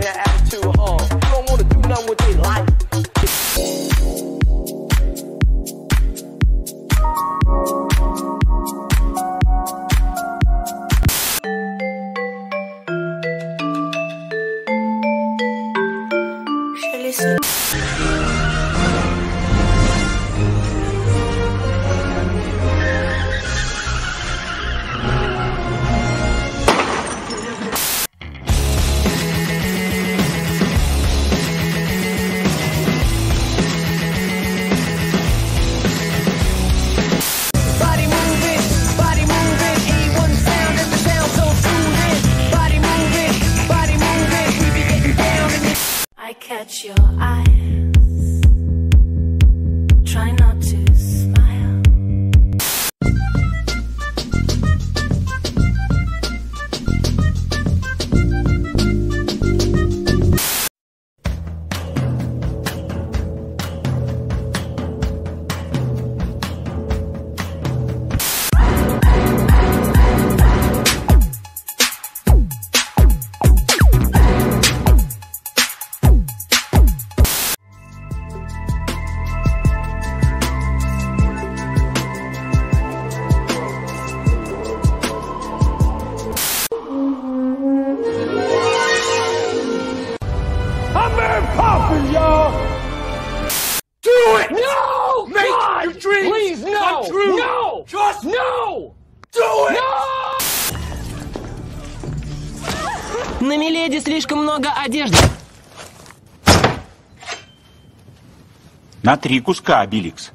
that attitude, you don't want to do nothing with their life. Catch your eyes, try not to smile. I'm Mary Poppins, y'all! Do it! No! Make God, your dreams please, no! Come true! No! Just no! Do it! No! На Миледи слишком много одежды. На 3 куска, Обеликс.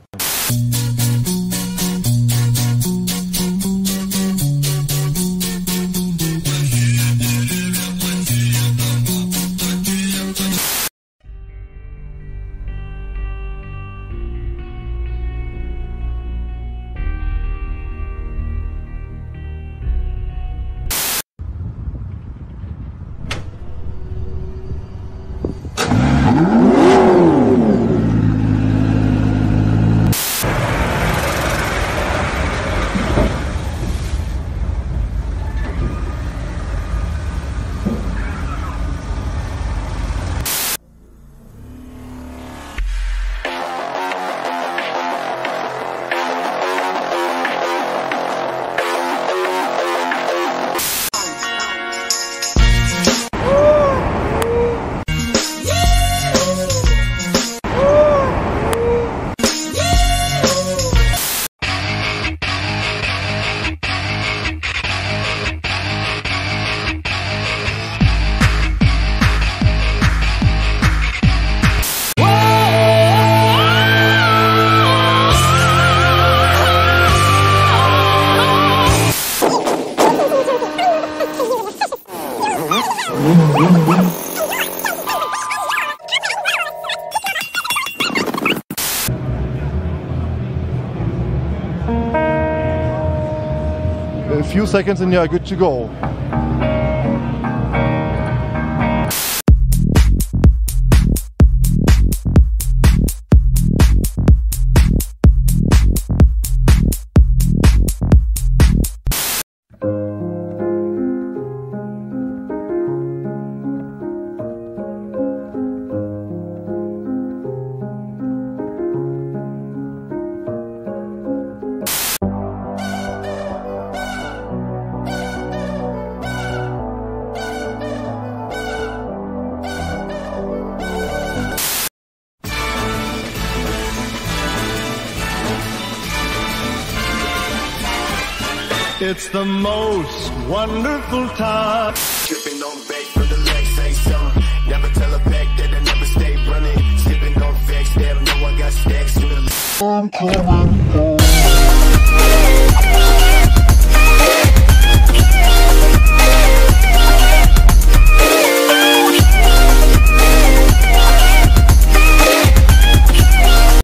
A few seconds and you're good to go. It's the most wonderful time. Tripping on bass for the legs, say something. Never tell a back that I never stay running. Sipping on vex, they know I got stacks to the